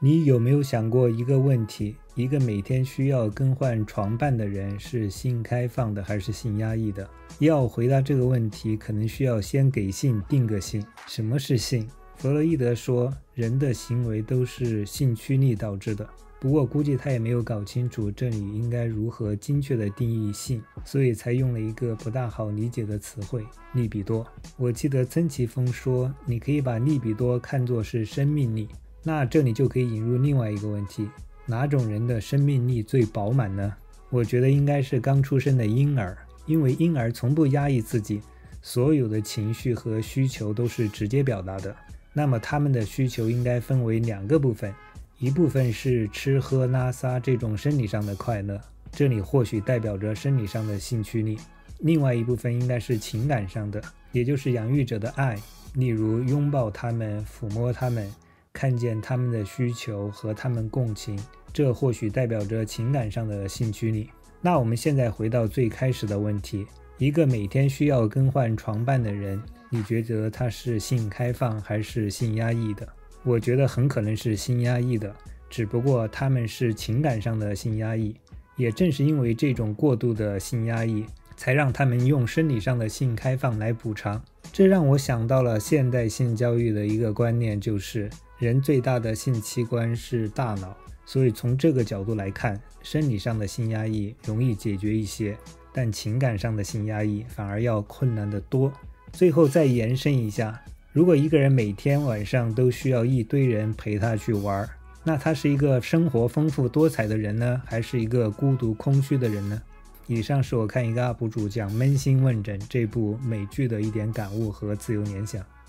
你有没有想过一个问题：一个每天需要更换床伴的人是性开放的还是性压抑的？要回答这个问题，可能需要先给性定个性。什么是性？弗洛伊德说，人的行为都是性驱力导致的。不过估计他也没有搞清楚这里应该如何精确地定义性，所以才用了一个不大好理解的词汇——利比多。我记得曾奇峰说，你可以把利比多看作是生命力。那这里就可以引入另外一个问题：哪种人的生命力最饱满呢？我觉得应该是刚出生的婴儿，因为婴儿从不压抑自己，所有的情绪和需求都是直接表达的。那么他们的需求应该分为两个部分，一部分是吃喝拉撒这种生理上的快乐，这里或许代表着生理上的性驱力；另外一部分应该是情感上的，也就是养育者的爱，例如拥抱他们、抚摸他们，看见他们的需求和他们共情，这或许代表着情感上的性驱力。那我们现在回到最开始的问题，一个每天需要更换床伴的人，你觉得他是性开放还是性压抑的？我觉得很可能是性压抑的，只不过他们是情感上的性压抑。也正是因为这种过度的性压抑，才让他们用生理上的性开放来补偿。这让我想到了现代性教育的一个观念，就是人最大的性器官是大脑，所以从这个角度来看，生理上的性压抑容易解决一些，但情感上的性压抑反而要困难得多。最后再延伸一下，如果一个人每天晚上都需要一堆人陪他去玩，那他是一个生活丰富多彩的人呢，还是一个孤独空虚的人呢？以上是我看一个 UP 主讲《扪心问诊》这部美剧的一点感悟和自由联想。